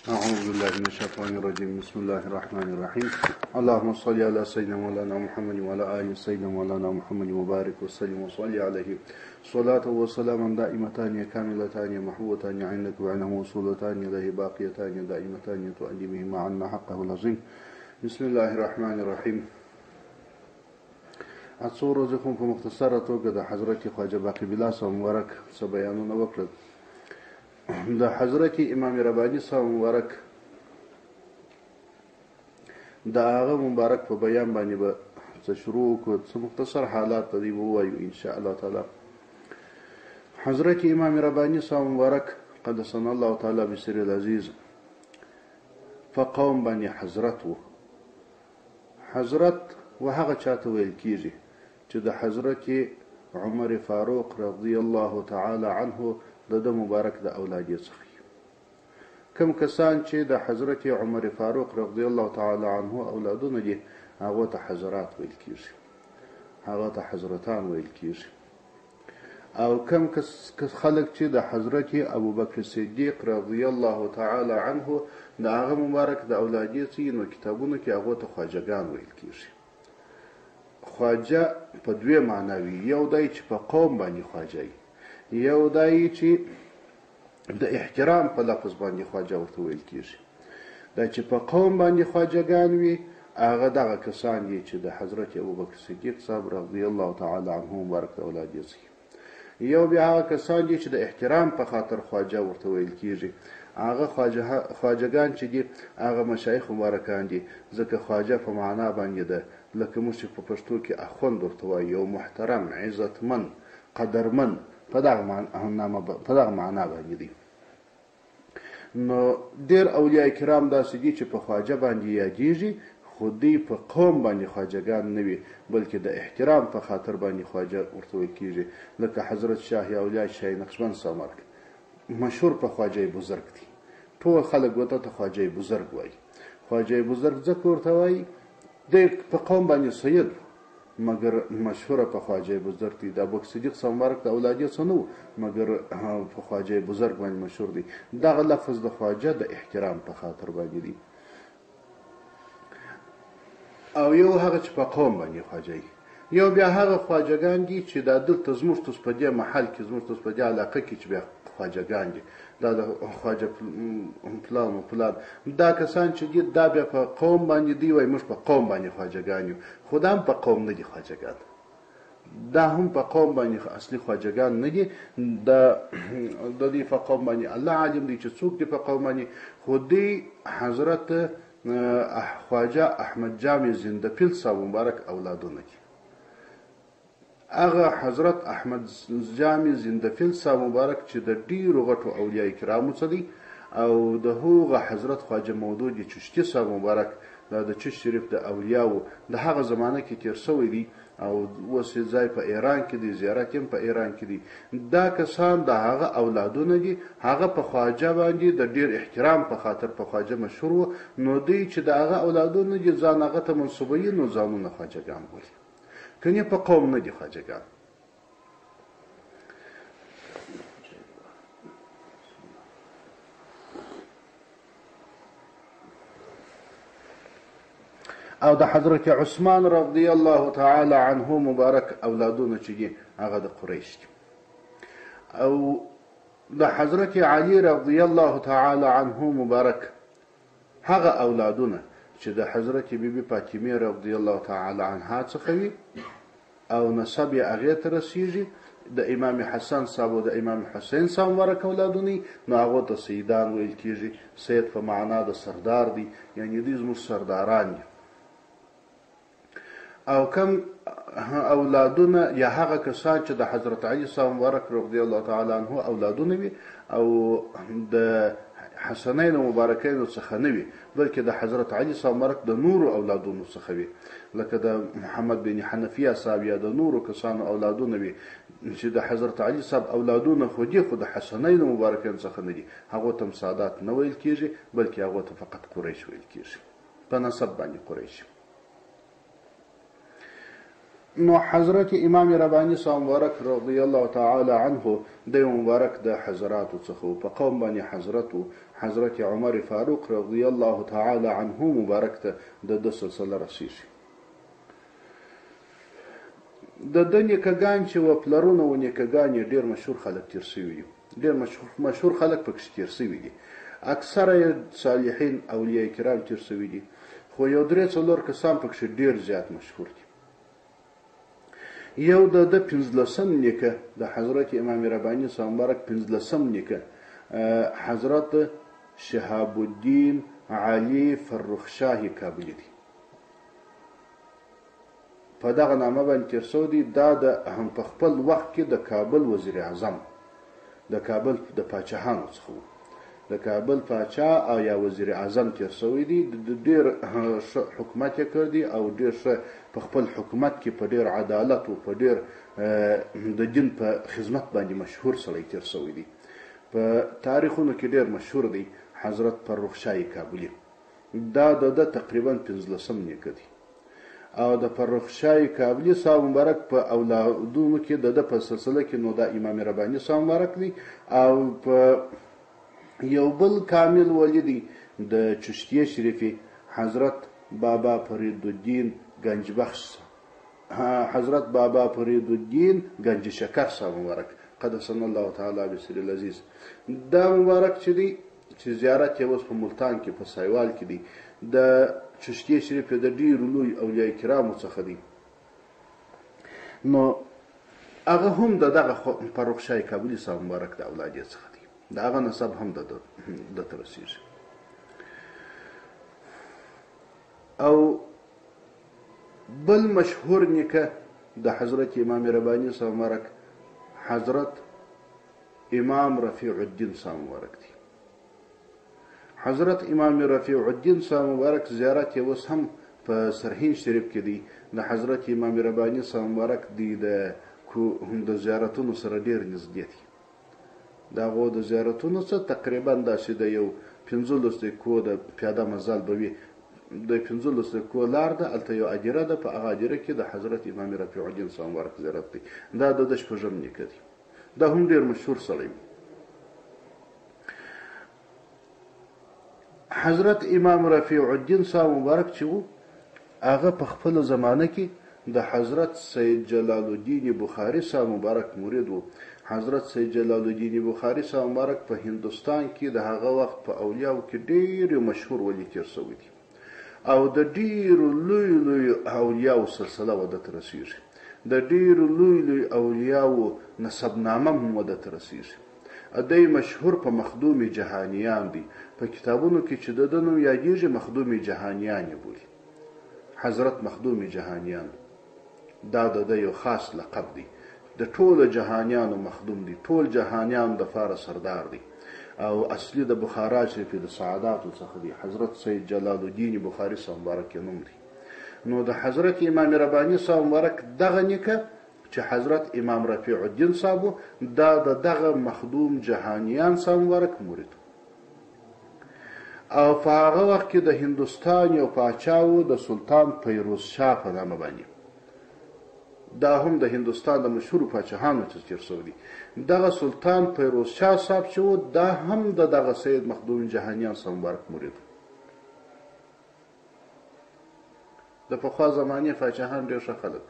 أعوذ بالله من الشيطان الرجيم. بسم الله الرحمن الرحيم. اللهم صل على سيدنا مولانا محمد وعلى آل سيدنا مولانا محمد وبارك وسلم وصلي عليه صلاة وسلاما دائمتان كاملتان محبوبتان عندك وعنه موصولتان إليه باقيتان دائمتان تؤدي بهما عنا حقه العظيم. بسم الله الرحمن الرحيم. اڅو ورځې خو په مختصره توګه د حضرت خواجه باقي بالله صاحب مبارک څه بیانونه وکړل. د حضرت امام رباني صاحب مبارک د هغه مبارک په بیان باندې به څه شروع وکړو، څه مختصر حالات ته دې ووایو ان شاء الله تعالی. حضرت امام رباني صاحب مبارک قدسنا الله تعالی بسر العزیز په قوم باندې حضرت و. حضرت و هغه چاته ویل کیږي چې د حضرت عمر فاروق رضی الله تعالی عنه د مبارک د اولاد څخه کوم کسان چې د حضرت عمر فاروق رضی الله تعالی عنه اولادونه دي هغه ته حضرات ویل کیږي، هغه ته حضرتان ویل کیږي. او کوم خلک چې د حضرت ابوبکر صدیق رضی الله تعالی عنه د هغه مبارک د اولاد څخه نو کتابونو کې هغه ته خواجگان ویل کیږي. خواجه په دوه معنی، یو دای چې په قوم باندې خواجه، یو دای چې د احترام په لفظ باندې خواجه ورته ویل کیږي. دا چې په قوم باندې خواجگان وي هغه دغه کسان دي چې د حضرت ابوبکر صدیق صاحب رضی الله تعالی عنه مبارک د اولاد دي. یو بیا هغه کسان دي چې د احترام په خاطر خواجه ورته ویل کیږي، هغه خواجگان چې دي هغه مشایخ مبارکان دي، ځکه خواجه په معنا باندې ده لکه موږ په پښتو کې اخوند ورته وایو، یو محترم عزتمن قدرمن په دغه معنا باندې دي. نو ډېر اولیاء کرام داسې دي چې په خواجه باندې یادیږي خو دوی په قوم باندې خواجگان نه وي بلکې د احترام په خاطر باندې خواجه ورته ویل کیږي. لکه حضرت شاه اولیاء شاه نقشبند صاحب مشهور په خواجه بزرگ دي، ټول خلک ورته ته خواجه بزرگ وایي. خواجه بزرگ ځکه ورته وایي د په قوم باندې سید مگر مشهوره په خواجه بزرگ دي. د ابوبکر صدیق صاحب مبارک د اولادیت څه نه مگر په خواجه بزرگ باندې مشهور دي. دغه لفظ د خواجه د احترام په خاطر باندې دي. او یو هغه چې په قوم باندې خواجه، یو بیا هغه خواجگان دي چې د دلته زموږ په دې محل کې زموږ په دې علاقه کې چې بیا خواجگان دي، دا د خواجه فلان و فلان، دا کسان چې دي دا بیا په قوم باندې دی وای موږ په قوم باندې خواجگان یو، خو دا هم په قوم نه دي خواجگان، دا هم په قوم باندې اصلي خواجگان نه دي. د دې په قوم باندې الله عالم دی چې څوک دي په قوم باندې. خو دی حضرت خواجه احمد جامع زندفیل صاحب مبارک اولادونه دي. هغه حضرت احمد جامع زندفیل صاحب مبارک چې د ډیرو غټو اولیاء کرامو څخه دی، او د هغه حضرت خواجه مودود چشتی صاحب مبارک د چشت شریف د اولیاءو د هغه زمانه کې تیر شوی دی او اوس ځای په ایران کې دی، زیارت هم په ایران کې دی. دا کسان د هغه اولادونه دي، هغه په خواجه باندې د ډیر احترام په خاطر په خواجه مشهور و. نو دی چې د هغه اولادونه دي ځان هغه ته منسوبوي نو ځانونه خواجگان بولي، کني په قوم نه دي خواجگان. او د حضرت عثمان رضی الله تعالی عنه مبارک اولادونه چې دي هغه د قریش دي. او د حضرت علی رضی الله تعالی عنه مبارک هغه اولادونه چې د حضرت بیبي فاطمه رضی الله تعالی عنها څخه وي او نسب یې هغې ته رسیږي، د امام حسن صاحب او د امام حسین صاحب مبارک اولادونه نو هغو ته سیدان ویل کیږي. سید په معنا د سردار دی، یعنی دوی زموږ سرداران دي. او کم اولادونه یا هغه کسان چې د حضرت علی صاحب مبارک رضی الله تعالی عنه اولادونه وي او د حسنین مبارکین څخه نه وي بلکې د حضرت علی صاحب مبارک د نورو اولادونو څخه وي، لکه د محمد بن حنفیه صاحب یا د نورو کسانو اولادونه وي چې د حضرت علی صاحب اولادونه خو دي خو د حسنین مبارکین څخه نه دي. هغه ته سادات نه ویل کیږي بلکې هغه ته فقط قریش ویل کیږي، په نسب باندې قریش. نو حضرت امام رباني صاحب مبارک رضی الله تعالی عنه د مبارک د حضراتو څخه په قوم باندې حضرت عمر فاروق رضی الله تعالی عنه مبارک ته د سلسله رسیږي. د نیکګان چې و پلرونه و نیکګان ډیر مشهور خلک تیر شوي دي، ډیر مشهور خلک پکې تیر شوي دي، اکثره صالحین اولیاء کرام تیر شوي دي، خو یو درې څلور کسان پکې ډیر زیات مشهور دي. یو د 15 نیکه د حضرت امام رباني صاحب مبارک 15 نیکه حضرت شهاب الدین علي فرخ شاهي کابلی دی. په دغه نامه باندې تیر شوی دی. دا د هم په خپل وخت کې د کابل وزیر اعظم، د کابل د پاچاهانو څخه، د کابل پاچا او یا وزیر اعظم تیر شوی دی. د ډیر حکومت یې کړی دی او ډیر په خپل حکومت کې په ډیر عدالت او په ډیر د دین په خدمت باندې مشهور سړی تیر شوی دی. په تاریخونو کې ډیر مشهور دی حضرت فرخ شاهي کابلی. دا د تقریبا 15 نیکه دی او د فرخ شاهي کابلی صاحب مبارک په اولادونو کې د په سلسله کې نو د امام رباني صاحب مبارک دی او په یو بل کامل ولیدی د چشتیه شریفی حضرت بابا فرید الدین گنج بخش، حضرت بابا فرید الدین گنج شکر صاحب مبارک قدسنا الله تعالی بسر العزیز. دا مبارک چې دی چې زیارت یې اوس په ملتان کې په سایوال کې دی. د چشتیه شریف د ډیرو لوی اولیاء کرامو څخه دی. نو هغه هم دغه فرخ شاهي کابلی صاحب مبارک د اولاد څخه دی. دا هغه نسب هم د ترسیږي. او بل مشهور نیکه د حضرت امام رباني صاحب مبارک حضرت امام رفیع الدین صاحب مبارک دی. حضرت امام رفیع الدین صاحب مبارک زیارت یې اوس هم په سرهین شریف کې دی. د حضرت امام رباني صاحب مبارک دی د زیارتونو سره ډیر نږدې دی. دا غو د زیارتونو څخه تقریبا داسې د یو 15 دقیقو د پیاده مزل به وي. د 15 دقیقو لار ده، هلته یو اجره ده، په هغه اجره کې د حضرت امام رفیع الدین صاحب مبارک زیارت دی. دا د شپږم نیکه دی. دا هم ډیر مشهور سړی. حضرت امام رفیع الدین صاحب مبارک چې وو هغه په خپل زمانه کې د حضرت سید جلال الدین بخاری صاحب مبارک مرید وو. حضرت سید جلال الدین بخاری صاحب مبارک په هندوستان کې د هغه وخت په اولیاءو کې ډیر مشهور ولی تیر شوی دی او د ډیرو لوی اولیاءو سلسله ودته رسیږي. د ډیرو لوی اولیاءو نسبنامه هم ودته رسیږي. ادی مشهور په مخدوم جهانیان دی. په کتابونو کې چې د نوم یادېږي مخدوم جهانیان یې بولي. حضرت مخدوم جهانیان دا د یو خاص لقب دی. د ټول جهانیانو مخدوم دی. ټول جهانیان د فار سردار دی او اصلي د بخارا شریف د سعاداتو څخه دی. حضرت سید جلال الدین بخاری صاحب مبارک نوم دی. نو د حضرت امام رباني صاحب مبارک دغه نیکه چې حضرت امام رفیع الدین صاحب دا دغه مخدوم جهانیان صاحب مبارک مرید او په هغه وخت کې د هندوستان یو پاچا و د سلطان پیروز شاه په نامه باندې. دا هم د هندوستان د مشهور پاچاهانو څخه تیر شوی دی. دغه سلطان پیروز شاه صاحب چې و دا هم دغه سید مخدوم جهانیان صاحب مبارک مرید. د پخوا زمانې پاچاهان ډیر ښه خلک،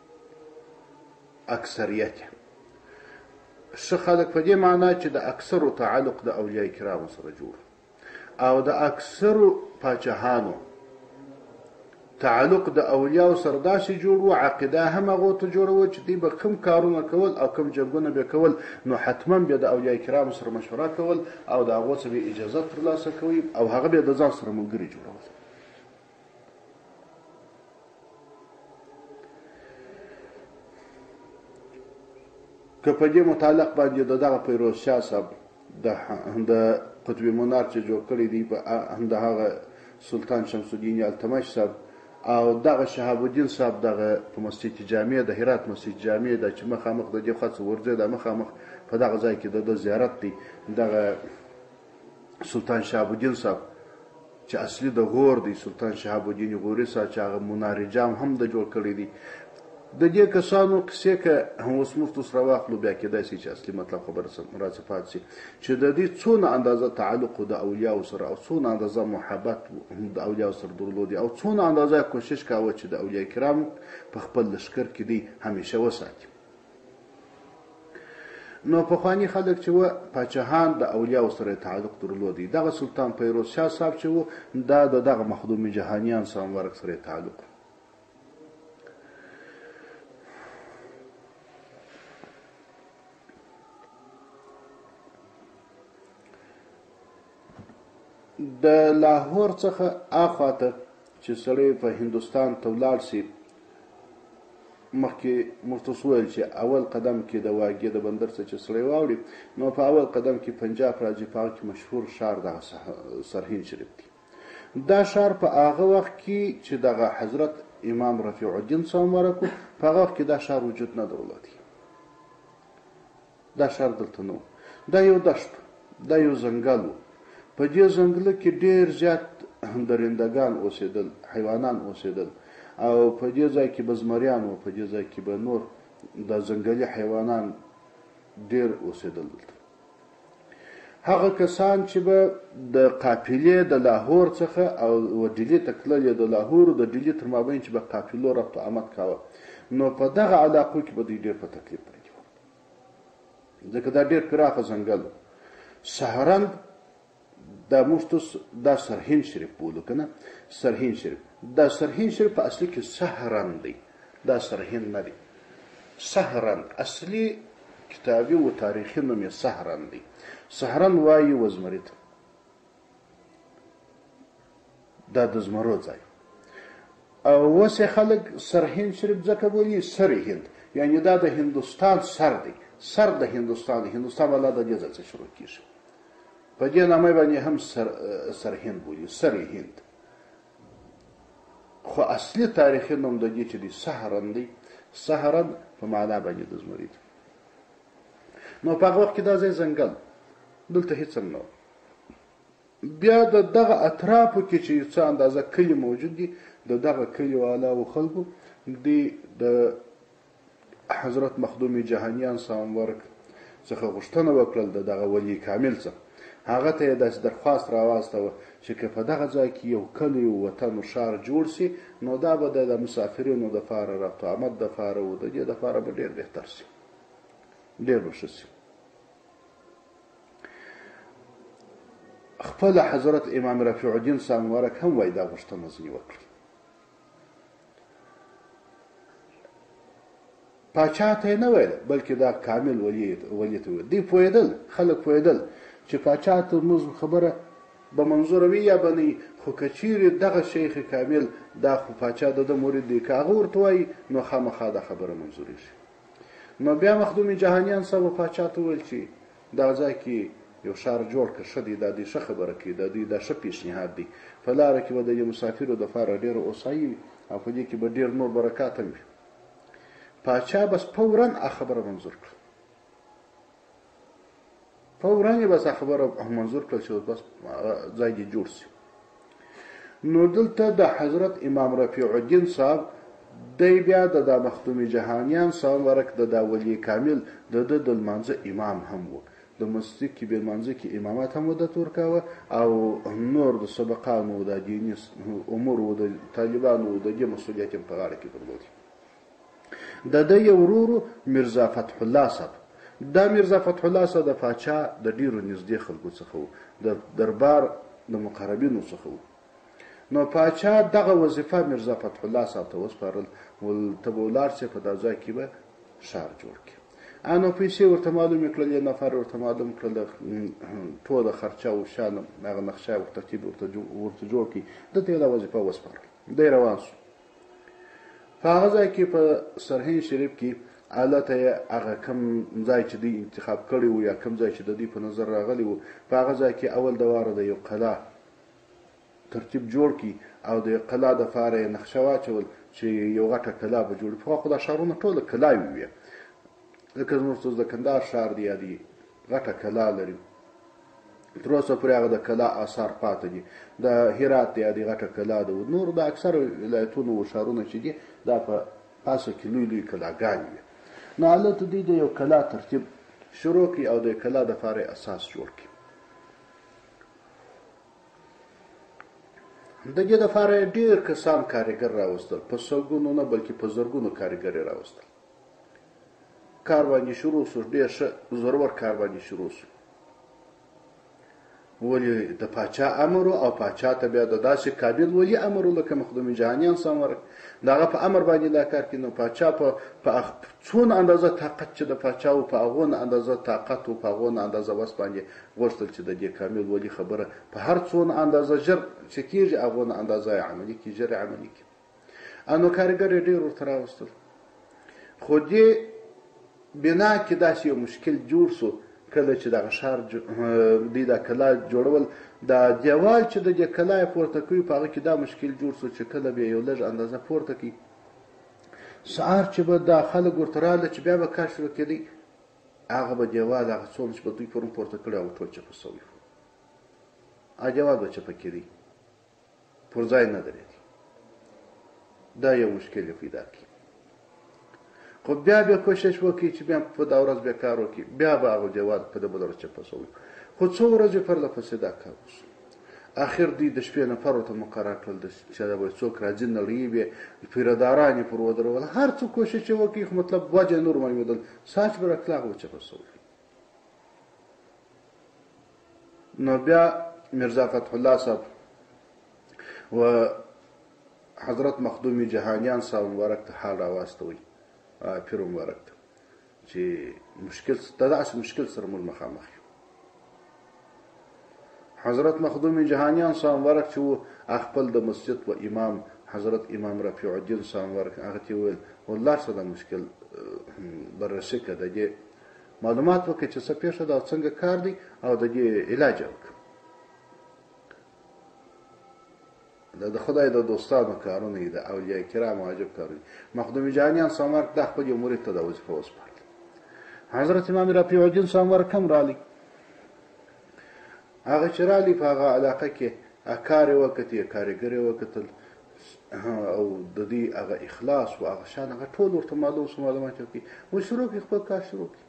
اکثریت ښه خلک په دې معنا چې د اکثرو تعلق د اولیاء کرامو سره جوړ او د اکثرو پاچاهانو تعلق د اولیاء سره داسې جوړ و، عقیده هم هغو ته جوړه و چې دوی به کوم کارونه کول او کوم جنګونه به کول نو حتما به د اولیاء کرامو سره مشوره کول او د هغو څخه به اجازه ترلاسه کوي او هغه به د ځان سره ملګري جوړول. که په دې متعلق باندې دغه پیروز شاه صاحب د قطب منار چې جوړ کړی دی په هغه سلطان شمس الدین التمش صاحب او دغه شهاب الدین صاحب دغه په مسجد جامع د هرات مسجد جامع د چې مخامخ د دې خاص ورځي د مخامخ په دغه ځای کې د زیارت دی. دغه سلطان شهاب الدین صاحب چې اصلي د غور دی، سلطان شهاب الدین غوري صاحب چې هغه منار جام هم د جوړ کړی دی. د دې کسانو قصې که اوس موږ سره واخلو بیا کېدای شي چې اصلي مطلب خبره راڅه پاتې شي چې د دې څونه اندازه تعلق د اولیاو سره او څونه اندازه محبت د اولیاو سره درلودي او څونه اندازه کوشش کاوه چې د اولیاء کرام په خپل لښکر کې دی همیشه وساتي. نو پخواني خلک چې وه پاچاهان د اولیاو سره تعلق درلودي. دغه سلطان پیروز شاه صاحب چې و دا د دغه مخدوم جهانیان صاحب مبارک سره تعلق. د لاهور څخه اخواته چې سړی په هندوستان ته ولاړ شي مخکې موږ تاسو وویل چې اول قدم کې د واګې د بندر څخه چې سړی واوړي نو په اول قدم کې پنجاب راځي. په هغه کې مشهور ښار دغه سرهند شریف دی. دا ښار په هغه وخت کې چې دغه حضرت امام رفیع الدین صاحب مبارک په هغه وخت کې دا ښار وجود نه درلودی. دا ښار دلته نه و. دا یو دشت دا یو ځنګل و. په دې ځنګله کې ډېر زیات درندګان اوسېدل، حیوانان اوسېدل او په دې ځای کې به زمریان و، په دې ځای کې به نور د ځنګلي حیوانان ډېر اوسېدل. هغه کسان چې به د قافلې د لاهور څخه او ډیلي ته تللې د لاهور د ډیلي تر مابین چې به قافلو رفت و آمد کاوه نو په دغه علاقو کې به دوی ډېر په تکلیف پرېږي ځکه دا ډېر پراخه ځنګل و. سهرند دا موږ دا سرهند شریف بولو که نه سرهند شریف. دا سرهند شریف په اصلي کې سهرند دی، دا سرهند نه دی. سهرند اصلي کتابي و تاریخي نوم یې سهرند دی. سهرند وایي وزمري ته، دا د زمرو ځای. او اوس یې خلک سرهند شریف ځکه بولي سرې هند، یعنې دا د هندوستان سر دی، سر د هندوستان دی. هندوستان والا د دې ځای څخه شروع کېږي. په دې نامه باندې هم سرهند بولي، سرې هند. خو اصلي تاریخي نوم د دې چې دی سهرند دی. سهرند په معنا باندې د زمري دی. نو په هغه وخت کې دا ځای ځنګل، دلته هېڅ هم نه و. بیا د دغه اطرافو کې چې څه اندازه کلي موجود دي د دغه کلي والاو خلکو دی د حضرت مخدوم جهانیان صاحب مبارک څخه غوښتنه وکړل د دغه ولی کامل څخه. هغه ته یې داسې درخواست راواستوه چې که په دغه ځای کې یو کلی و وطن و ښار جوړ شي نو دا به د مسافرینو دپاره رفت و آمد دپاره و د دې دپاره به ډېر بهتر شي، ډېر به ښه شي. خپل حضرت امام رفیع الدین صاحب مبارک هم وایي دا غوښتنه ځینې وکړل. پاچا ته یې نه ویل بلکې دا کامل ولی ته ویل. دوی پوهېدل، خلک پوهېدل چې پاچا ته موږ خبره به منظوره وي یا به نه وي، خو که چیرې دغه شیخ کامل دا خو پاچا د ده مرید دی که هغه ورته وایي نو خامخا دا خبره منظورېږي. نو بیا مخدوم جهانیان صاحب پاچا ته وویل چې دا ځای کې یو ښار جوړ کړه، ښه دی، دا دوی ښه خبره کوي، دا دوی دا ښه پیشنهاد دی. په لاره کې به د دې مسافرو دپاره ډېره اوسایي وي او په دې کې به ډېر نور برکات هم وي. پاچا بس فوراً خبره منظور کړه، فوراً یې بس خبره منظور کړه چې بس ځای دې جوړ شي. نو دلته د حضرت امام رفیع الدین صاحب دی بیا د مخدوم جهانیان صاحب مبارک د دا ولی کامل د ده د لمانځه امام هم و. د مسجد کې بې لمانځه کې امامت هم ودته ورکاوه او نور د سبقانو د دیني امورو د طالبانو د دې مسؤلیت هم په غاړه کې درلود. د ده یو ورور میرزا فتح الله صاحب، دا میرزا فتح الله صاحب د پاچا د ډېرو نږدې خلکو څخه و، د دربار د مقربینو څخه و. نو پاچا دغه وظیفه میرزا فتح الله صاحب ته وسپارل، ته به ولاړ شې په دا ځای کې به ښار جوړ کړي. نو پیسې ورته معلومې کړل، یو نفر ورته معلوم کړل، ټوله خرچه او شان هغه نقشه او ترتیب ورته جوړ کړي. ده ته یې دا وظیفه وسپارل، دی روان شو. په هغه ځای کې په سرهند شریف کې الته یې هغه کم ځای چې دوی انتخاب کړی و یا کم ځای چې د دوی په نظر راغلی و په هغه ځای کې اول د واره د یو قلعه ترتیب جوړ کړي او د قلعه دپاره یې نقشه واچول چې یو غټه قلعه به جوړي. پخوا خو دا ښارونه ټوله قلعوې وې، لکه زموږ د کندهار ښار دی یا دی غټه قلعه لري، تر اوسه پورې هغه د قلعه آثار پاتې دي. د هرات دی یا دی غټه قلعه ده، نور د اکثر ولایتونو و ښارونه چې دي دا په پاسه کې لوی لوی کلاګانې وي. نو هلته دوی د یو کلا ترتیب شروع کړي او د کلا دپاره اساس جوړ کړي. د دې دپاره ډېر کسان کارګر راوستل، په سلګونو نه بلکې په زرګونو کارګر یې راوستل. کار باندې شروع شو، ډېر ښه زورور کار باندې شروع شو. ولې د پاچا امر او پاچا ته بیا د داسې قابل ولي امر لکه مخدوم جهانیان سمور د هغه په امر باندې دا کار کوي. نو پاچا په څونه اندازه طاقت چې د پاچا و په هغونه اندازه طاقت و په هغونه اندازه وس باندې غوښتل چې د دې کامل ولي خبره په هر څونه اندازه ژر چې کېږي هغونه اندازه یې عملي کړي، ژر یې عملي کړي. نو کارګر یې ډېر ورته راوستل. خو دې بنا کې داسې یو مشکل جوړ شو کله چې دغه ښار دوی دا کلا جوړول، دا دیوال چې د دې کلا یې پورته کوي په هغه کې دا مشکل جوړ شو چې کله به یو لږ اندازه پورته کړي، سهار چې به دا خلک ورته راغله چې بیا به کار شروع کېدی، هغه به دیوال هغه څومره چې به دوی پرون پورته کړی هغه ټول چپه سوی و. هغه دیوال به چپه کېدی، پر ځای نه درېدی. دا یو مشکل یې پیدا کړي. خو بیا به کوشش وکړي چې بیا په دا ورځ بیا کار وکړي، بیا به هغه دیوال په بله ورځ چپه سوی. خو څو ورځې پرله پسې دا کار وشو. اخر دوی د شپې نفر ورته مقرر کړل چې دا به څوک راځي نړۍ به پیرداران یې پر ودرول. هر څوک کوشش یې وکړي خو مطلب وجه نور معلومېدل، ساچ به راکړه هغه چپه سوی. نو بیا میرزا فتح الله صاحب و حضرت مخدوم جهانیان صاحب مبارک ته حال راواستوي، پیر مبارک ته، چې مشکل داسې مشکل سره موږ مخامخ یو. حضرت مخدوم جهانیان صاحب مبارک چې و خپل د مسجد و امام حضرت امام رفیع الدین صاحب مبارک هغه ته وویل والله څه د مشکل بررسي کړه، د دې معلومات وکړه چې څه پېښه ده او څنګه کار دی او د دې علاج وکړه. د خدای د دوستانو کارونه دي، د اولیاء کرامو عجب کارونه. مخدوم جهانیان صاحب مبارک دا خپل یو مرید ته دا وظیفه وسپارله. حضرت امام رفیع الدین صاحب مبارک هم راغلی. هغه چې راغلی په هغه علاقه کې کار یې وکتل، کارګر یې وکتل او د دې هغه اخلاص و هغه شان هغه ټول ورته معلومات وکړي. و شروع کړي خپل کار شروع کړي.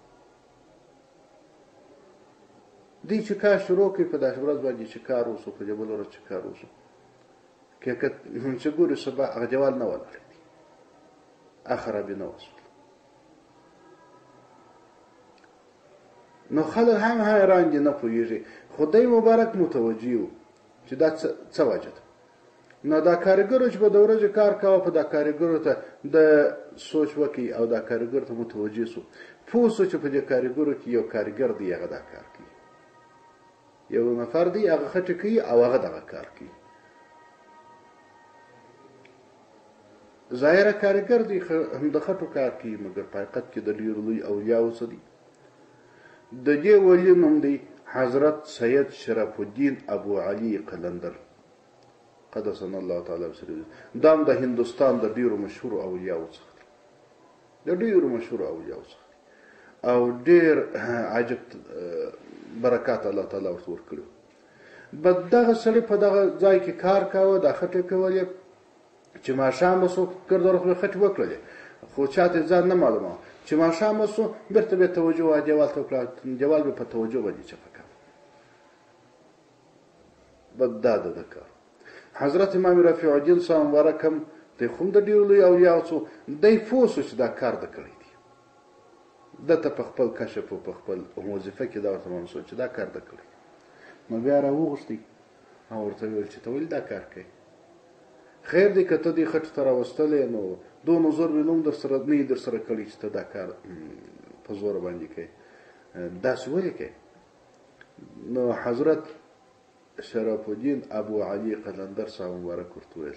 دوی چې کار شروع کړي په داسې ورځ باندې چې کار وشو، په دې بله ورځ چې کار وشو چې ګوري سبا هغه دیوال نه ولاړېدی، خرابي نه وشول. نو خلک هم حیران دي، نه پوهېږي. خدای مبارک متوجه و چې دا څه وجه ده. نو دا کارګرو چې به د ورځې کار کوه په دا کارګرو ته د سوچ وکړي او دا کارګر ته متوجه سو، پوه سو چې په دې کارګرو کې یو کارګر دی هغه دا کار کوي، یو نفر دی هغه خټه کوي او هغه دغه کار کوي. ظاهره کارګر دی د خټو کار کوي، مګر په حقیقت کې د ډېرو لوی اولیاو څه دي. د دې ولي نوم دی حضرت سید شرف الدین ابو علي قلندر قدسنا الله تعالی سره. دا د هندوستان د ډیرو مشهور اولیاء څخه دی، د ډیرو مشهور اولیاء څخه او ډیر عجب برکات الله تعالی ورته ورکړي. بد دغه سړی په دغه ځای کې کار کاوه، د خټې کولې چې ماښام وسو ګردور خو خټې وکړلې، خو چاته ځان نه معلومه چې ماښام وسو بیرته به توجه وا دیوال ته وکړه، دیوال به په توجه باندې چپه کړ. بد دا د کار. حضرت امام رفیع الدین صاحب مبارک هم د خوم د ډیرو لوی اولیاء څو دی پوه سو چې دا کار د کړی دی، دته په خپل کشف او په خپل وظیفه کې دا ورته منسو چې دا کار د کړی. نو بیا راوغوښتي او ورته ویل چې ته ولې دا کار کوې؟ خیر دی که ته دې خټې ته راوستلی نو دونه زور مې نوم در سره نه در سره کړی چې ته دا کار په زور باندې کوې، داسې ولې کوې؟ نو حضرت شرف الدین ابو علي قلندر صاحب مبارک ورته ویل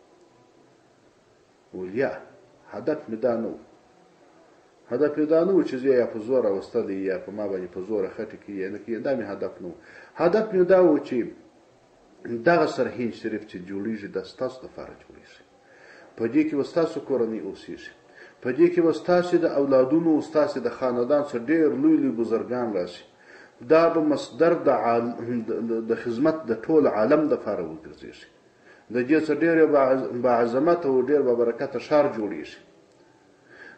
ولیا هدف مې دا نه و، هدف مې دا نه و چې زه یا په زور راوستلی یا په ما باندې په زوره خټې کې یا نه کې، دا مې هدف نه و. هدف مې دا و چې دغه سرحین شریف چې جوړیږي دا ستاسو دپاره جوړیږي، په دې کې به ستاسو کورنۍ اوسیږي، په دې کې به ستاسو د اولادونو ستاسو د خاندان څخه ډېر لوی لوی بزرګان راشي. دا به مصدر د خدمت د ټول عالم دپاره وګرځېږي. د دې څخه ډېر باعظمت او ډېر با برکته ښار جوړیږي.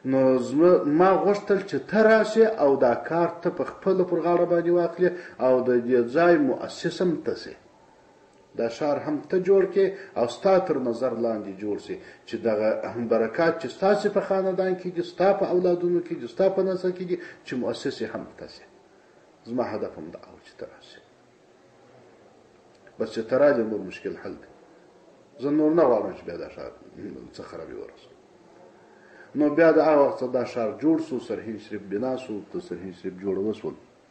نو ما غوښتل چې ته راشې او دا کار ته په خپله پر غاړه باندې واخلې او د دې ځای مؤسس هم ته سې، دا ښار هم ته جوړ کړې او ستا تر نظر لاندې جوړ سي، چې دغه برکات چې ستاسې په خاندان کې دي، ستا په اولادونو کې دي، ستا په نسل کې دي، چې مؤسس یې هم ته سې. زما هدف هم دا و چې ته راشې، بس چې ته راځې نور مشکل حل دی. زه نور نه غواړم چې بیا دا ښار څه خرابي ورسو. نو بیا د هغه وخت دا ښار جوړ سو، سرهند شریف بنا سو، د سرهند شریف جوړ وسول.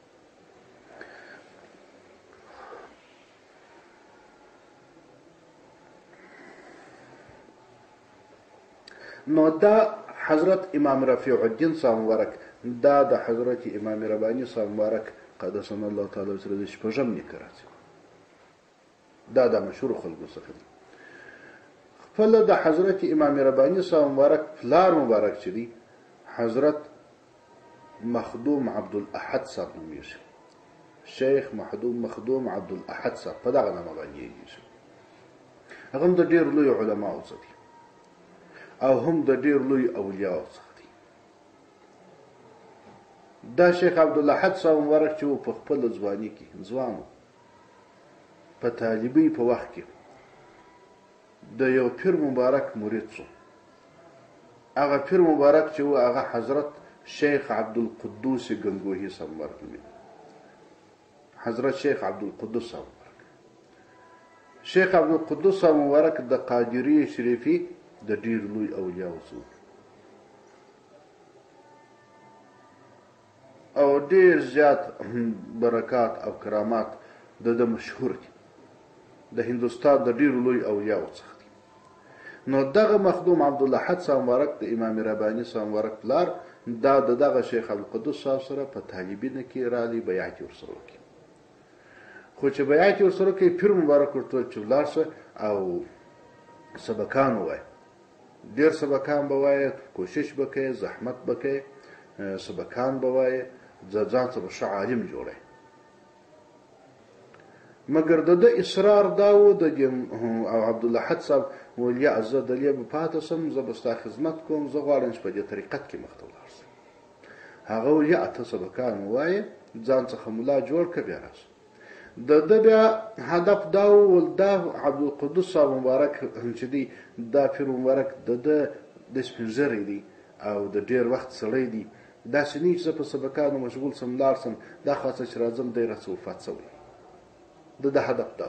نو دا حضرت امام رفیع الدین صاحب مبارک، دا د حضرت امام ربانی صاحب مبارک قدسنا الله تعالی سره د شپږم نیکه راځي. دا د مشهور خلکو څخه دی. خپل د حضرت امام ربانی صاحب مبارک پلار مبارک چې دی حضرت مخدوم عبدالاحد صاحب نومیږي، شیخ مخدوم عبدالاحد صاحب په دغه نامه باندې یادېږي. هغه هم د ډېر لوی علماو څخه دی او هم د ډېر لوی اولیاو څخه دی. دا شیخ عبدالاحد صاحب مبارک چې و په خپل ځواني کې ځوان په طالبۍ په وخت کې د یو پیر مبارک مرید شو. هغه پیر مبارک چې و هغه حضرت شیخ عبدالقدوس گنگوهی صاحب مبارک نومېده. حضرت شیخ عبدالقدوس صاحب مبارک، شیخ عبدالقدوس صاحب مبارک د قادریه شریفي د ډېر لوی اولیاو څخه او ډېر زیات برکات او کرامات د مشهور دي، د هندوستان د ډېرو لوی اولیاو څخه دي. نو دغه مخدوم عبدالاحد صاحب مبارک د امام ربانی صاحب مبارک پلار دا د دغه شیخ عبدالقدوس صاحب سره په طالبینه کې رالی بیعت ورسره وکړي. خو چې بیعت ورسره وکړي پیر مبارک ورته چې ولاړ شه او سبقان ووایه، ډېر سبقان به وایه، کوشش به کوې، زحمت به کوې، سبقان به وایه، ځان څه به ښه عالم جوړی. مګر د ده اصرار دا و او عبدالاحد صاحب ولیا زه دلې به پاته سم، زه به ستا خدمت کوم، زه غواړم چې په دې طریقت کې مخته ولاړ سم. هغه ولیا اته سبقان ووایه، ځان څخه ملا جوړ کړه، بیا راشه. د ده بیا هدف دا و دا عبدالقدوس صاحب مبارک چې دی دا پیر مبارک د ده د سپین ږیری دی او د ډېر وخت سړی دی، داسې نه چې زه په سبقانو مشغول سم لاړ سم، دا خاصه چې راځم دی راڅه وفات شوی. د هدف دا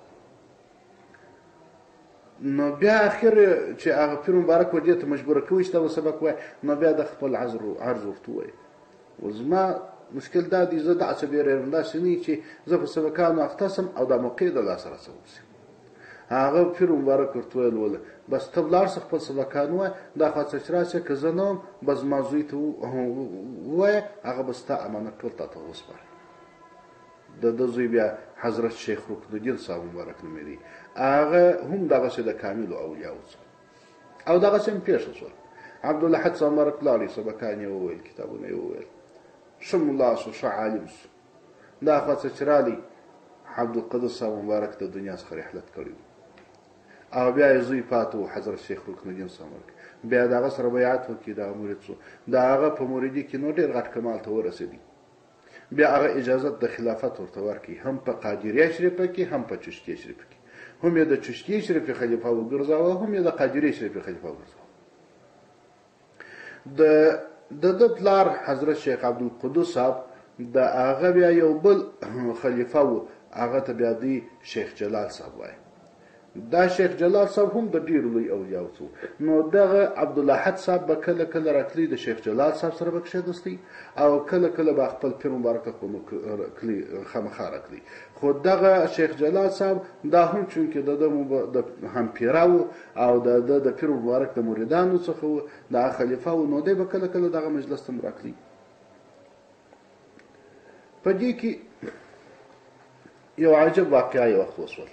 نو بیا اخر چې هغه پیر مبارک و دې ته مجبوره کوي چې دا سبق وایي، نو بیا د خپل عرض ورته ووایي. زما مشکل دا دی زه داسې بیرېږم، داسې نه چې زه په سبقانو اخته سم او دا موقع د لاسه راڅه وشي. هغه پیر مبارک ورته ویل وله بس ته ولاړ شه خپل سبقان ووایه، دا خاصه چې راشې که زه نه وم به زما زوی ته ووایه، هغه به ستا امانت ټول تا ته وسپاري. د ده زوی بیا حضرت شیخ رکن الدین صاحب مبارک نومېدی، هغه هم دغسې د کاملو اولیاو څخه او دغسې هم پېښه شول. عبدالاحد صاحب مبارک لاړی، سبقان یې وویل، کتابونه یې وویل، ښه ملا شو، ښه عالم شو. دا خاصه چې رالی عبدالقدوس صاحب مبارک د دنیا څخه رحلت کړی او بیا یې زوی پاته و حضرت شیخ رکن الدین صاحب مبارک، بیا د هغه سره بیعت وکړي، دغه مرید شو. د هغه په مریدي کې نو ډېر غټ کمال ته ورسېدی. بیا هغه اجازت د خلافت ورته ورکړي، هم په قادریه شریفه کې هم په چشتیه شریفه کې. هم یې د چشتیه شریفې خلیفه وګرځاوه، هم یې د قادریه شریفې خلیفه وګرځاوه. د ده پلار حضرت شیخ عبدالقدوس صاحب د هغه بیا یو بل خلیفه و، هغه ته بیا دی شیخ جلال صاحب وایي. دا شیخ جلال صاحب هم د ډېرو لوی اولیاو څخه. نو دغه عبدالاحد صاحب به کله کله راتلی د شیخ جلال صاحب سره به کښېنستی او کله کله به خپل پیر مبارک ته خامخا راتلی. خو دغه شیخ جلال صاحب دا هم چونکې د ده هم پیره و او د پیر مبارک د مریدانو څخه و، دغه خلیفه و، نو دی به کله کله دغه مجلس ته هم راتلی. په دې کې یو عجب واقعه یو وخت وشول.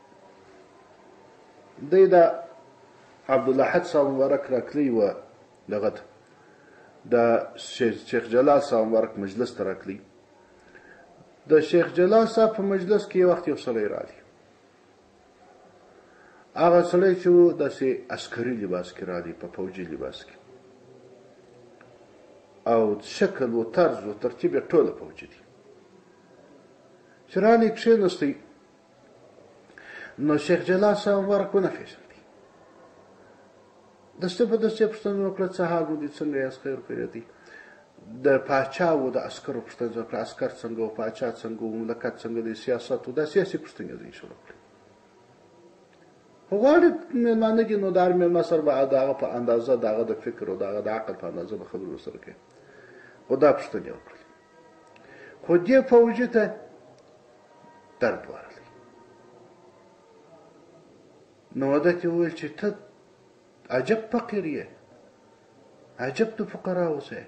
دی د عبدالاحد صاحب مبارک راکلی و دغه ته د شیخ جلال صاحب مبارک مجلس ته راکلی. د شیخ جلال صاحب په مجلس کې یو وخت یو سړی رالی. هغه سړی چې و داسې عسکري لباس کې رالی، په فوجي لباس کې. او شکل و طرز و ترتیب یې ټوله په وجه دي. چې رالی کښېنستی نو شیخ جلال صاحب مبارک ونه پېژندی. دسته په دسته پوښتنه وکړه څه حال مو دي، څنګه یاست، خیر خیریت. د پاچا و د عسکرو پوښتنه وکړه، عسکر څنګه و، پاچا څنګه و، مملکت څنګه دی، سیاست و، دا سیاسي پوښتنې ځینې شروع کړې. خو غواړي مېلمانه دي نو د هر مېلمه سره به د هغه په اندازه د هغه د فکر او د هغه د عقل په اندازه به خبرې ورسره کوي. خو دا پوښتنې وکړلې، خو دې فوجي ته درد ورغلی. نو ده ته وویل چې ته عجب فقیر یې، عجب د فقراو څه.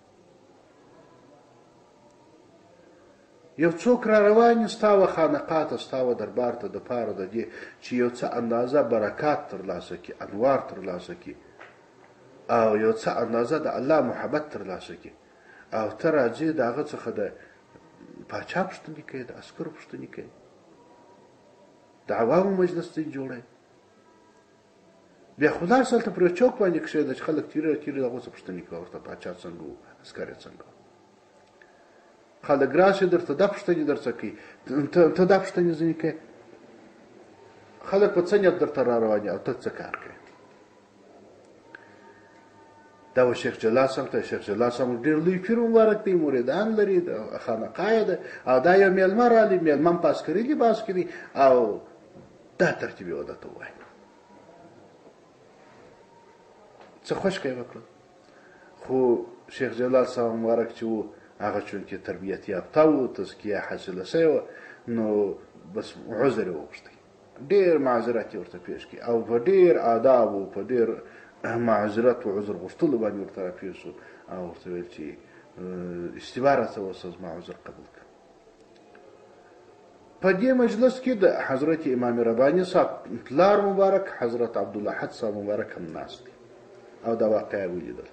یو څوک را روان یې ستا و خانقاه ته، ستا و دربار ته د پاره د دې چې یو څه اندازه برکات ترلاسه کړي، انوار ترلاسه کړي، او یو څه اندازه د الله محبت ترلاسه کړي، او ته راځې د هغه څخه د پاچا پوښتنې کوي، د عسکرو پوښتنې کوي، د عوامو مجلس ته جوړوي. بیا خو لاړ هلته پر یو چوک باندې کښېږده چې خلک تېرې تېرې د هغو څه پوښتنې کوه ورته، پاچا څنګه و، عسکر یې څنګه و. خلک راشي درته دا پوښتنې درڅه کوي، ته دا پوښتنې ځینې کوې. خلک په څه نیت درته را روان دي او ته څه کار کوې. دا و شیخ جلال صاحب ته. شیخ جلال صاحب ډېر لوی پیر مبارک دی، مریدان لري، د خانقاه یې ده، او دا یو مېلمه رالی، مېلمه په عسکري لباس کې دی، او دا ترتیب یې ودته ووایي. څه خوشکه یې وکړه. خو شیخ جلال صاحب مبارک چې و هغه چونکې تربیت یافته و، تزکیه حاصله شوې وه، نو بس عذر یې وغوښتی، ډېر معذرت یې ورته پېښ کړي، او په ډېر آداب و په ډېر معذرت و عذر غوښتلو باندې ورته راپېښ شو، او ورته ویل چې اشتباه راته وسه، زما عذر قبول کړه. په دې مجلس کې د حضرت امام رباني صاحب پلار مبارک حضرت عبدالاحد صاحب مبارک هم ناست دی، او دا واقعه ولیدل.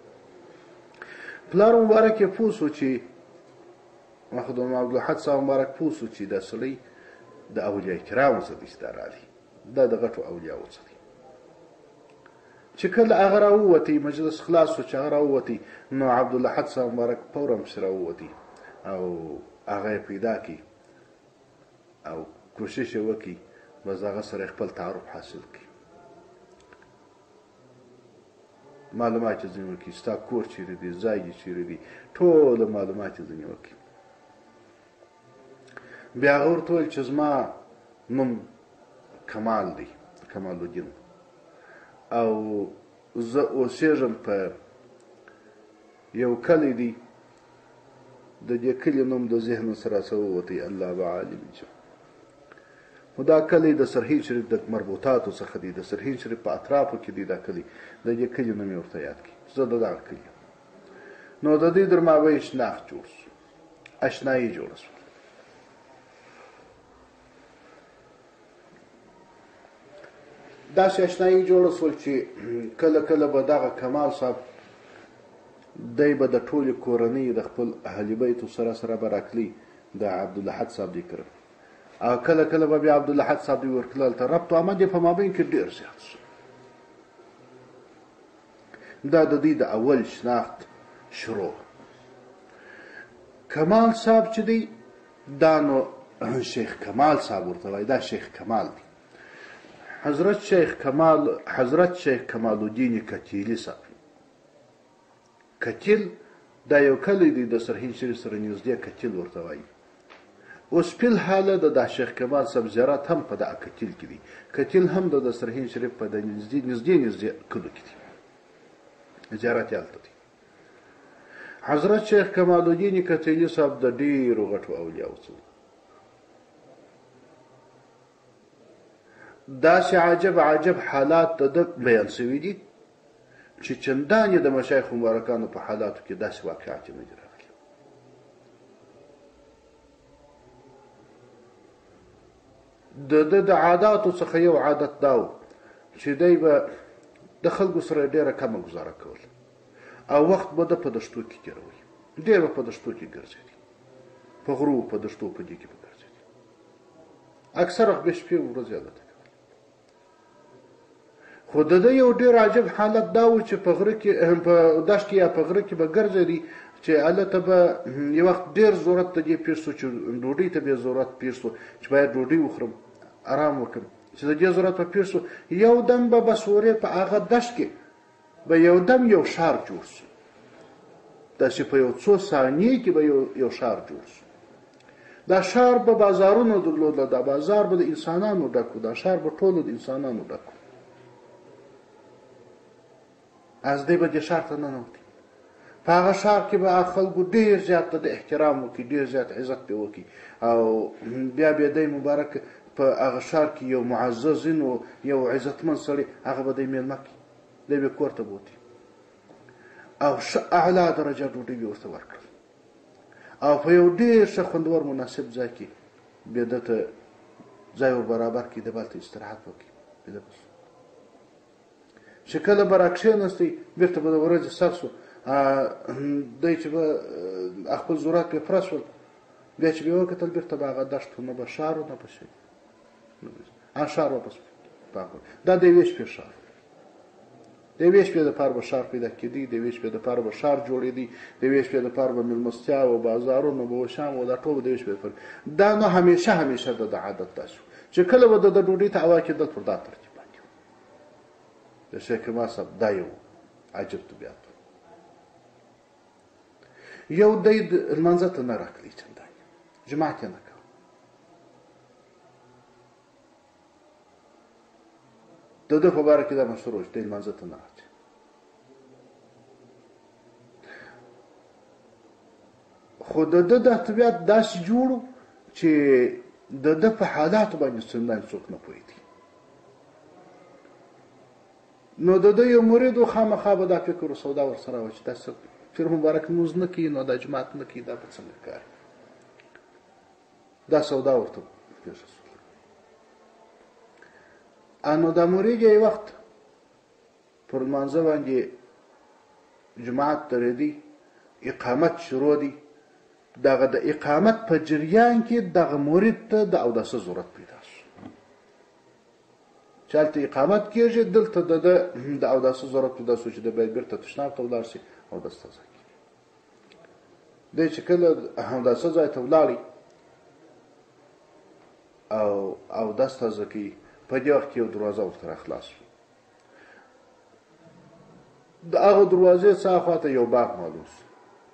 پلار مبارک یې پوه شو چې مخدوم عبدالاحد صاحب مبارک پوه شو چې دا سړی د اولیاء کرامو څخه دی چې دا راغلی، دا د غټو اولیاو څخه دی. چې کله هغه راووتی، مجلس خلاص شو، چې هغه راووتی، نو عبدالاحد صاحب مبارک فورا پسې راووتی او هغه یې پیدا کړي او کوشش یې وکړي بس هغه سره خپل تعارف حاصل کړي، معلومات یې ځینې وکړي، ستا کور چیرې دی، ځای یې چیرې دی، ټوله معلومات یې ځینې وکړي. بیا هغه ورته وویل چې زما نوم کمال دی، کمال الدین، او زه اوسېږم په یو کلی دی، د دې کلي نوم د ذهن سره څه ووتی، الله به عالم چې خو دا کلی د سرحین شریف د مربوطاتو څخه دی، د سرحین شریف په اطرافو کې دی دا کلی، د دې کلي نوم یې ورته یاد کړي، زه د دغه کلي. نو د دوی در مابین شناخت جوړ شو، اشنایي جوړه شوه. داسې اشنایي جوړه شول چې کله کله به دغه کمال صاحب دی به د ټولې کورنۍ د خپل اهل بیتو سره سره به راتلی د عبدالاحد صاحب دې کره، او کله کله به بیا عبدالاحد صاحب دې ورتلل هلته. ربط و امد یې په مابین کې ډېر زیات شو. دا د دوی د اول شناخت شروع. کمال صاحب چې دی دا نو شیخ کمال صاحب ورته وایي، دا شیخ کمال دی. حضرت شیخ کمال الدین کتیلی صاحب. کتیل دا یو کلی دی د سرحین شریف سره نږدې، کتیل ورته وایي. اوس فی الحاله د شیخ کمال صاحب زیارت هم په دغه کتیل کې دی. کتیل هم د سرحین شریف په نږدې کلو کې دی، زیارت یې هلته دی. حضرت شیخ کمال الدین کتیلی صاحب د ډېرو غټو اولیاو څخه داسې عجب حالات د ده بیان شوي دي چې چندانې د مشایخ مبارکانو په حالاتو کې داسې واقعات نه دي راغلي. د ده د عاداتو څخه یو عادت دا و چې دی به د خلکو سره ډېره کمه ګزاره کول، او وخت به ده په دشتو کې تېروي، ډېر به په دشتو کې ګرځېدي، په غرو په دشتو په دې کې به ګرځېدي، اکثر وخت به شپې ورځې عادت. خو د ده یو ډېر عجب حالت دا و چې په غره کې په دشت کې یا په غره کې به ګرځېدی چې هلته به یو وخت ډېر ضرورت د دې پېښ شو چې ډوډۍ ته بې ضرورت پېښ شو چې باید ډوډۍ وخورم ارام وکړم چې د دې ضرورت به پېښ شو یو دم به بس ورې په هغه دشت کې به یو دم یو ښار جوړ شو داسې په یو څو ثانیې کې به یو ښار جوړ شو دا ښار به بازارونو درلوده دا بازار به د انسانانو ډک و دا ښار به ټولو د انسانانو ډک و از دی به دې ښار ته ننوتې په هغه ښار کې به خلکو ډېر زیات د احترام وکړي ډېر زیات عزت پې وکړي او بیا بیا دی مبارک په هغه ښار کې یو معززین و یو عزتمند سړی هغه به دی میلمه کړي دی به کور ته بوتي او ښه اعلی درجه ډوډۍ به ورته ورکړل او په یو ډېر ښه خوندور مناسب ځای کې بیا ده ته ځای ور برابر کړي د بهلته استراحت وکړي چې کله به راکښېنستی بېرته به د ورځې سر شو دی چې به خپل ضرورت پې پوره شول بیا چې به یې وکتل بېرته به هغه دښت نه به ښار و نه به شی هغه ښار واپس پاک دا د یوې شپې ښار د یوې شپې دپاره به ښار پیدا کېدی د یوې شپې دپاره به ښار جوړېدی د یوې شپې دپاره به مېلمستیا و بازارونه به و شام و دا ټول به د یوې شپې دپاره دا نو همیشه د عادت داسې و چې کله به د ډوډۍ ته هوا کېدل پر دا ترتیب باندې و د شیخ ما صاحب دا یو عجب طبیعت یو دی لمانځه ته نه راکړي چندانې جماعت یې نه کوه د ده په باره کې دا مشهور و چې دی لمانځه ته نه راځي خو د ده دا طبیعت داسې جوړ و چې د ده په حالاتو باندې چندانې څوک نه پوهېدي نو د ده یو مرید و خامخا به دا فکر و سودا ورسره وه چې داسې پیر مبارک لمونځ نه کوي نو دا جماعت نه کوي دا به څنګه کار دا سودا ورته پېښه شوه نو دا مرید یې وخت پر لمانځه باندې جماعت درېدی اقامت شروع دی دغه د اقامت په جریان کې دغه مرید ته د اوداسه ضرورت پیدا شو چې هلته اقامت کېږي دلته د اوداسه ضرورت پیدا شو چې د باید بېرته تشناب ته ولاړ شي اودس تازه کړي دی چې کله اوداسه ځای ته ولاړی او اودس تازه کوي په دې وخت کې یو دروازه ورته راخلاص شو د هغه دروازې څا خواته یو باغ معلوم شو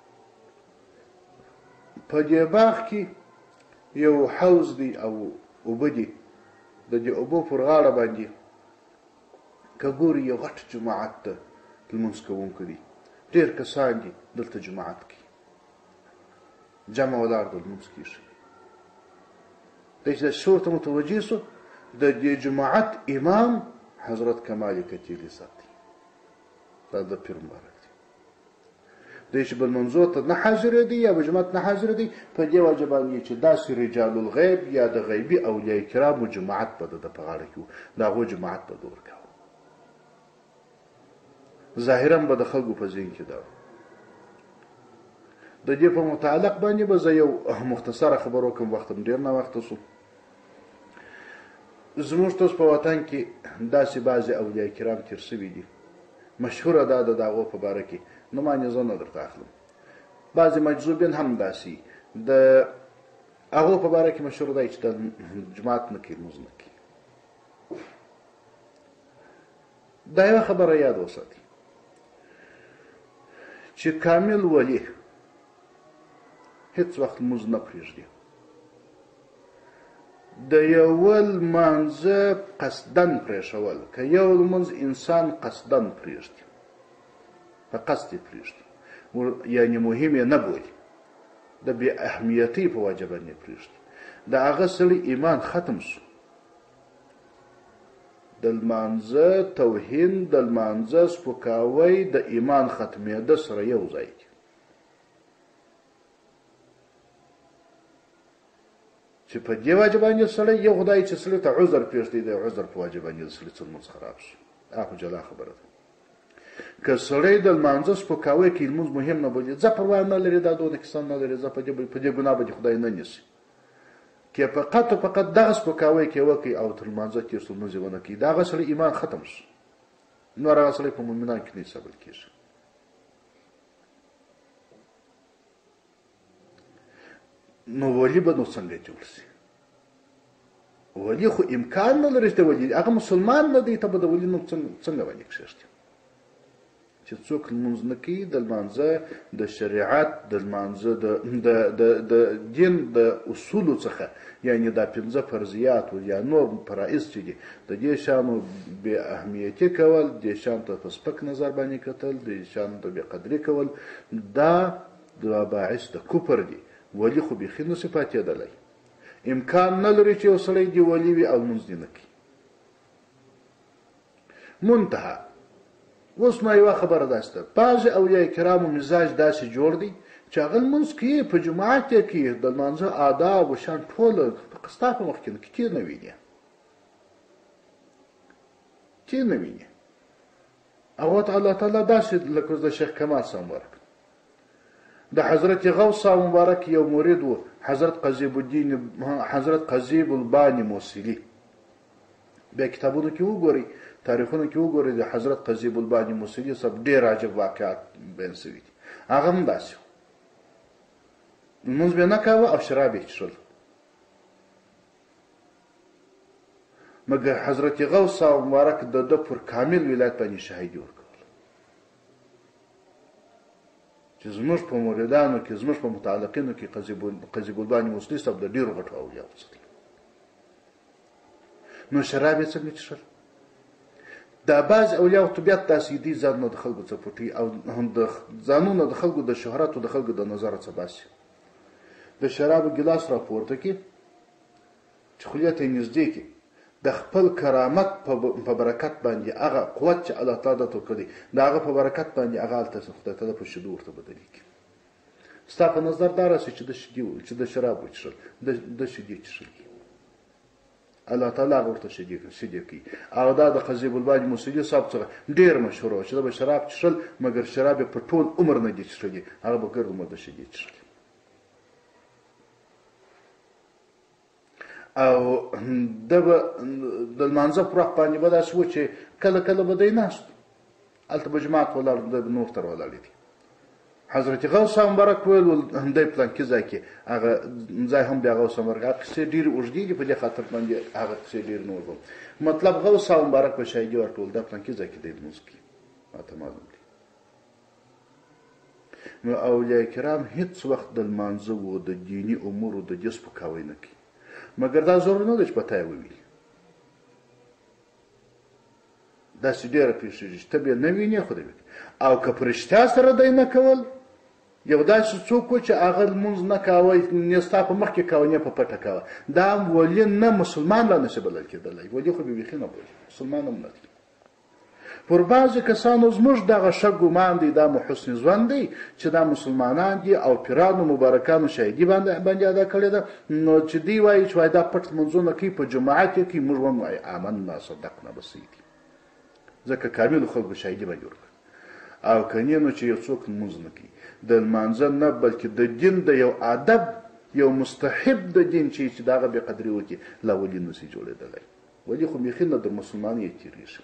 په دې باغ کې یو حوض دی او اوبه دي د دې اوبو پر غاړه باندې که ګوري یو غټ جماعت ته لمونځ کوونکي دي ډېر کسان دي دلته جماعت کوي جمع ولاړ د لمونځ کېږي دی چې دا شور ته متوجه شو د دې جماعت امام حضرت کمال کتیلي ساتي دا د پیر مبارک دی دی چې بل منځو ته نه حاضرېدی یا به جماعت نه حاضرېدی په دې وجه باندې چې داسې رجال الغیب یا د غیبي اولیای کرامو جماعت به د په غاړه کې و د هغو جماعت به دور کاوه ظاهرا به د خلکو په ذهن کې دا د دې په متعلق باندې به زه یو مختصره خبر وکړم وخت هم ډېر ناوخته شو زموږ تاسو په وطن کې داسې بعضې اولیای کرام تېر شوي دي مشهوره دا ده د هغو په باره کې نومان یې زه نه درته اخلم بعضې مجذوبین هم داسې د هغو په باره کې مشهور دی چې د جماعت نه کوي لمونځ نه کوي دا یوه خبره یاد وساتئ چې کامل ولی هیڅ وخت لمونځ نه پرېږدي د یو لمانځه قصدن پرېښول که یو لمونځ انسان قصدن پرېږدي په قصد یې پرېږدي یعنې مهم یې نه بولي د بې اهمیتۍ په وجه باندې پرېږدي د هغه سړي ایمان ختم شو د لمانځه توهین د لمانځه سپکاوی د ایمان ختمېده سره یو ځای دی چې په دې وجه باندې سړی یو خدای چې سړي ته عذر پېږدي د عذر په وجه باندې د سړي څه لمونځ خراب شو دا خو جلا خبره ده که سړی د لمانځه سپکاوی کوي لمونځ مهم نه بولي ځه پروا نه لري دا دونه کیسه نه لري ځه په دې ګناه به دې خدای نه نیسي که فقط دغه سپکاوی کې وکړي او تر لمانځه تېر شو لمونځ یې ونه کړي د هغه سړي ایمان ختم شو نور هغه سړی په مؤمنانو کې نه حسابل کېږي. نو ولي به نو څنګه جوړ شي؟ ولي خو امکان نه لري چې د ولي هغه مسلمان نه دی، ته به د ولي نوم څنګه ولي کښېږدي؟ چې څوک لمونځ نه کوي د لمانځه د شریعت د لمانځه د دین د اصولو څخه، یعنی دا 5 فرضیات یا نور فرایض چې دي د دې شانو بې اهمیتي کول، دې شان ته په سپک نظر باندې کتل، دې شان ته بې قدري کول، دا د باعث د کفر دي. ولي خو بیخي نه شي پاتېدلی. امکان نه لري چې یو سړی دې ولي وي او لمونځ دې نه کوي. منتهه اوس نو یوه خبره داسې ده، بعضې اولیاء کرامو مزاج داسې جوړ دی چې هغه لمونځ کوي، په جماعت یې کوي، د لمانځه آداب و شان ټوله ستا په مخکې نه کتیر نه ویني، کتیر نه ویني. هغه ته الله تعالی داسې لکه د شیخ کمال صاحب مبارک، د حضرت غوث صاحب مبارک یو مرید و، حضرت قضیب البانی موصلي. بیا کتابونو کې وګورئ، تاریخونو کې وګورئ، د حضرت قضیب البانی موصلي صاحب ډېر عجب واقعات بیان شوي دي. هغه هم داسې و، لمونځ به نه کاوه او شراب یې څښل، مګر حضرت غوث صاحب مبارک د ده پر کامل ولایت باندې شهیدي ورکول، چې زموږ په مریدانو کې، زموږ په متعلقینو کې قضیب البانی موصلي صاحب د ډېرو غټو اولیاو څخه. نو شراب یې څنګه څښل؟ دا بعض اولیاو طبیعت داسې دي، ځانونه د خلکو څخه پټوي او ځانونه د خلکو د شهرت او د خلکو د نظره څخه باسي. د شرابو ګیلاس راپورته کړي چې خولې ته یې نږدې کړي، د خپل کرامت په برکت باندې هغه قوت چې الله تعالی درته ورکړی د هغه په برکت باندې هغه هلته خدای تعالی په شیدو ورته بدلې کړي. ستا په نظر دا راسي چې د شراب وڅښل، د شیدې څښل، الله تعالی هغه ورته شیدې کوي. او دا د قضیب البانی موصلي صاحب څخه ډېر مشهور و چې دا به شراب څښل، مګر شراب یې په ټول عمر نه دي څښلي، هغه به ګرد عمر د شیدې څښلي. او ده به د لمانځه پر وخت باندې به داسې و چې کله کله به دی ناست، هلته به جماعت ولاړ، دی به نور تر ولاړې دي. حضرت غوث صاحب مبارک ویل دی پلانکي ځای کې، هغه ځای هم بیا غوث مبارک، هغه قصې ډېرې اوږدې دي، په دې خاطر باندې هغه قصې ډېرې نه وکړم. مطلب غوث صاحب مبارک په شهیدي ورکول، دا پلانکي ځای کې دی لمونځ کوي، ماته معلوم دي. نو اولیاء کرام هېڅ وخت د لمانځه و د دیني امورو د دې سپکاوی نه کوي، مګر دا ضرور نه ده چې په تا یې وویلي. داسې ډېره پېښېږي چې ته بیا نه وینې، خو دې او که په رښتیا سره دی نه کول، یو داسې څوک و چې هغه لمونځ نه کاوه، نه ستا په مخکې کاوه نه په پټه کاوه، دا ولي نه مسلمان لا نشي بلل کېدلی، ولي خو بیخي نه بولي، مسلمان هم نه دی. پر بعضې کسانو زموږ دغه ښه ګمان دی، دا مو حسن ظن دی چې دا مسلمانان دي او پیرانو مبارکانو شهیدي باندې ادا کړې ده، نو چې دوی وایي چې وایي دا پټ لمونځونه کوي، په جماعت یې کوي، موږ هم وایي آمنا صدقنا به صحیح دي، ځکه کاملو خلکو شهیدي باندې ورکړه. او که نه، نو چې یو څوک لمونځ نه کوي د لمانځه نه، بلکې د دین د یو ادب، یو مستحب د دین چې د هغه بې قدري وکړي، لا ولي نشي جوړېدلی. ولي خو بیخي نه د مسلمانۍ یې تېرېږي.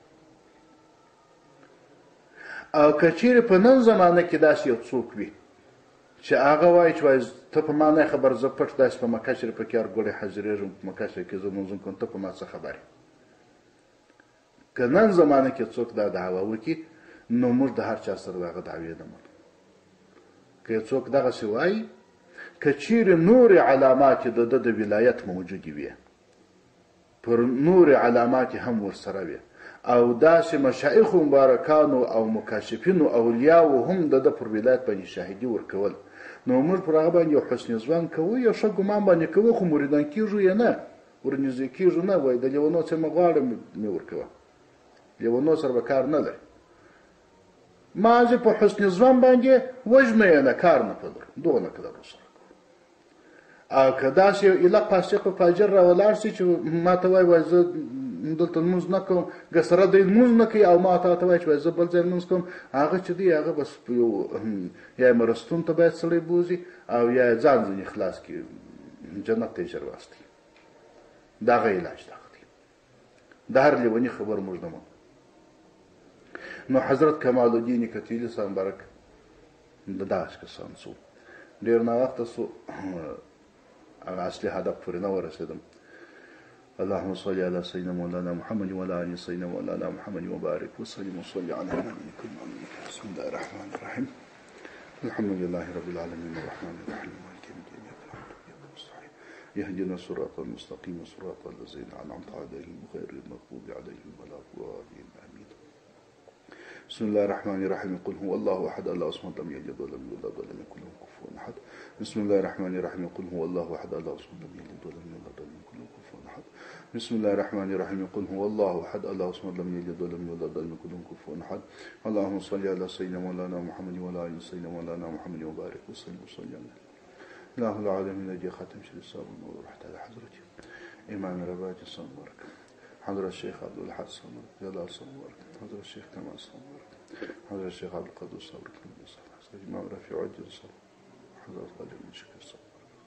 او که چیرې په نن زمانه کې داسې یو څوک وي چې هغه وایي چې وایي ته په ما نه خبر، زه پټ داسې په مکه شریفه کې هر ګوړی حاضرېږم، په مکه شریفه کې زه لمونځونه کوم، ته په ما څه خبر یې. که نن زمانه کې څوک دا دعوه وکړي، نو موږ د هر چا سره د هغه دعوې نه منو. که یو څوک دغسې وایي، که چیرې نورې علامات د ده د ولایت موجودې وي، پر نورې علامات هم ورسره وي، او داسې مشایخو مبارکانو او مکاشفینو اولیاو هم د ده پر ولایت باندې شاهدي ورکول، نو موږ پر هغه باندې یو حسن ظن کوو، یو ښه ګمان باندې کوو، خو مریدان کېږو یې نه، ورنږدې کېږو نه، وایي د لیونو څه مې غواړم مې ورکوه، لیونو سره به کار نه لري، مازې په حسن ظن باندې وژنه یې نه، کار نه پلر دغه کله ورسره. او که داسې یو ایله فاسق و فاجر را ولاړ شي چې ما ته وایي زه دلته لمونځ نه کوم، که سره دی لمونځ نه کوي او ما ته وایي چې زه بل ځای لمونځ کوم، هغه چې دی هغه بس یو یا یې مرستون ته باید سړی بوځي او یا یې ځان ځینې خلاص کړي، جنت ته یې ژر واستوي. دغه علاج دغه دی. د هر لیوني خبر موږ نه منو. نو حضرت کمال الدین کتیلی سان برک داش کسان سو ډیر نه وخت سو هغه اصلي هدف پورې نه ورسېدم. اللهم صل على سيدنا مولانا محمد وعلى آل سيدنا مولانا محمد وبارك وسلم وصل على نبينا محمد. بسم الله الرحمن الرحيم. الحمد لله رب العالمين الرحمن الرحيم مالك يوم الدين يهدنا الصراط المستقيم صراط الذين أنعمت عليهم غير المغضوب عليهم ولا الضالين آمين. بسم الله الرحمن الرحيم. قل هو الله أحد الله الصمد لم يلد ولم يولد ولم يكن له كفوا أحد. بسم الله الرحمن الرحيم. قل هو الله أحد الله الصمد لم يلد ولم يولد ولم يكن له كفوا أحد. بسم الله الرحمن الرحيم. قل هو الله أحد الله الصمد لم يلد ولم يولد ولم يكن له كفوا أحد. اللهم صل على سيدنا مولانا محمد وعلى آل سيدنا مولانا محمد وبارك وسلم وصلي على الله العالمين الذي ختم شر الصاب والنور رحت على حضرته إمام رباجي صبرك حضرة الشيخ عبد الحق صبرك جلال صبرك حضرة الشيخ كمال صبرك حضرة الشيخ عبد القدوس صبرك إمام رفيع عجل صبرك حضرة قادر من شكر صبرك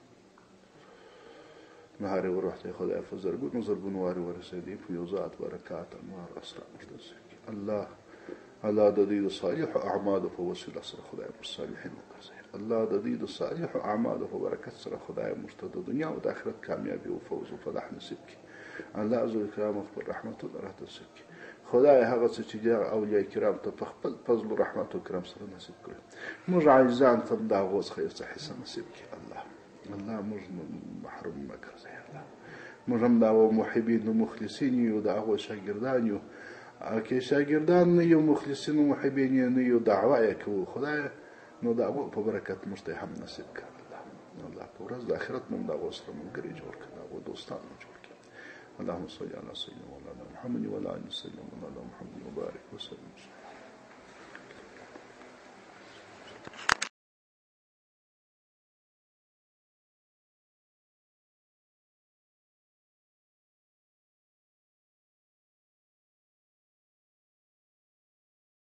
نهاري ورحت خدای فزرگون زرگون واری ورسیدی فیوزات برکات انوار اسرار مرتزق الله الله دديد صالح اعماله فوسيله سر خدای مصالحين وكذا الله دديد صالح اعماله وبركات سر خدای مرتد دنیا و آخرت کامیابی و فوز و فلاح نصیب کی الله عز و کرام خبر رحمت و رحمت نصیب کی خدای هغه چې د اولیاء کرام ته خپل فضل و رحمت و کرم سره نصیب کړي موږ عاجزان ته دا غوښ خیر څه حصہ نصیب کی الله موږ محروم مکرځي الله موږ هم دا محبین و مخلصین یو دا هغه شاګردان یو که شاګردان نه یو مخلصین و محبین نه یو دعوا یې کوو خدای نو دا هغه په برکت موږ ته هم نصیب کړي الله په ورځ د آخرت موږ دا سره ملګري جوړ کړي هغه دوستان جوړ کړي. اللهم صل على سيدنا مولانا محمد وعلى آل سيدنا مولانا محمد وبارك وسلم.